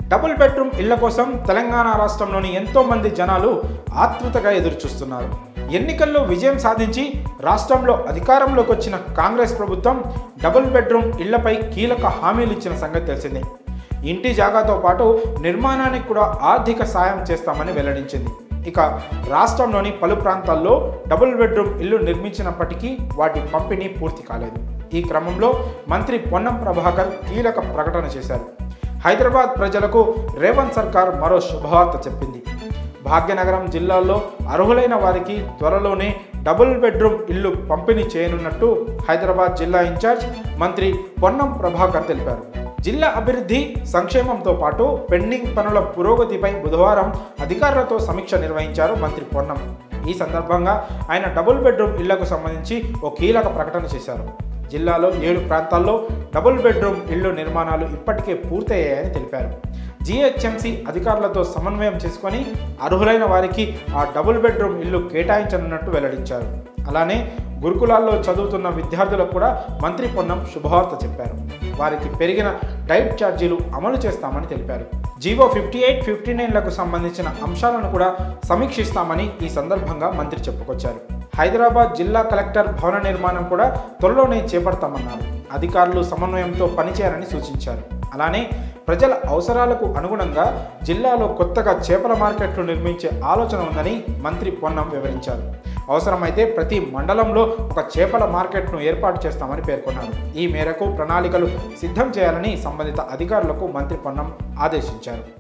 Double bedroom ఇళ్ల కోసం తెలంగాణ రాష్ట్రంలోని ఎంతో మంది జనాలు ఆతృతగా ఎదురుచూస్తున్నారు. ఎన్నికల్లో విజయం సాధించి రాష్ట్రంలో అధికారంలోకి వచ్చిన కాంగ్రెస్ ప్రభుత్వం డబుల్ బెడ్రూమ్ ఇళ్లపై కీలక హామీలు ఇచ్చిన సంగతి తెలిసిందే. ఇంటి జాగాతో పాటు నిర్మాణానికి కూడా ఆర్థిక సాయం చేస్తామని వెల్లడించింది. ఇక రాష్ట్రంలోని పలు ప్రాంతాల్లో డబుల్ బెడ్రూమ్ ఇల్లు నిర్మించినప్పటికీ వాటి పంపిణీ పూర్తి కాలేదు. ఈ క్రమంలో మంత్రి పొన్నం ప్రభాకర్ కీలక ప్రకటన చేశారు. హైదరాబాద్ ప్రజలకు రేవంత్ సర్కార్ మరో శుభవార్త చెప్పింది. భాగ్యనగరం జిల్లాలో అర్హులైన వారికి త్వరలోనే డబుల్ బెడ్రూమ్ ఇల్లు పంపిణీ చేయనున్నట్టు హైదరాబాద్ జిల్లా ఇన్ఛార్జ్ మంత్రి పొన్నం ప్రభాకర్ తెలిపారు. జిల్లా అభివృద్ధి సంక్షేమంతో పాటు పెండింగ్ పనుల పురోగతిపై బుధవారం అధికారులతో సమీక్ష నిర్వహించారు మంత్రి పొన్నం. ఈ సందర్భంగా ఆయన డబుల్ బెడ్రూమ్ ఇళ్లకు సంబంధించి ఓ కీలక ప్రకటన చేశారు. జిల్లాలో 7 ప్రాంతాల్లో డబుల్ బెడ్రూమ్ ఇళ్లు నిర్మాణాలు ఇప్పటికే పూర్తయ్యాయని తెలిపారు. జీహెచ్ఎంసీ అధికారులతో సమన్వయం చేసుకొని అర్హులైన వారికి ఆ డబుల్ బెడ్రూమ్ ఇల్లు కేటాయించనున్నట్టు వెల్లడించారు. అలానే గురుకులాల్లో చదువుతున్న విద్యార్థులకు కూడా మంత్రి పొన్నం శుభవార్త చెప్పారు. వారికి పెరిగిన డైట్ ఛార్జీలు అమలు చేస్తామని తెలిపారు. జీవో 58, 59లకు సంబంధించిన అంశాలను కూడా సమీక్షిస్తామని ఈ సందర్భంగా మంత్రి చెప్పుకొచ్చారు. హైదరాబాద్ జిల్లా కలెక్టర్ భవన నిర్మాణం కూడా త్వరలోనే చేపడతామన్నారు. అధికారులు సమన్వయంతో పనిచేయాలని సూచించారు. అలానే ప్రజల అవసరాలకు అనుగుణంగా జిల్లాలో కొత్తగా చేపల మార్కెట్లు నిర్మించే ఆలోచన ఉందని మంత్రి పొన్నం వివరించారు. అవసరమైతే ప్రతి మండలంలో ఒక చేపల మార్కెట్ను ఏర్పాటు చేస్తామని పేర్కొన్నారు. ఈ మేరకు ప్రణాళికలు సిద్ధం చేయాలని సంబంధిత అధికారులకు మంత్రి పొన్నం ఆదేశించారు.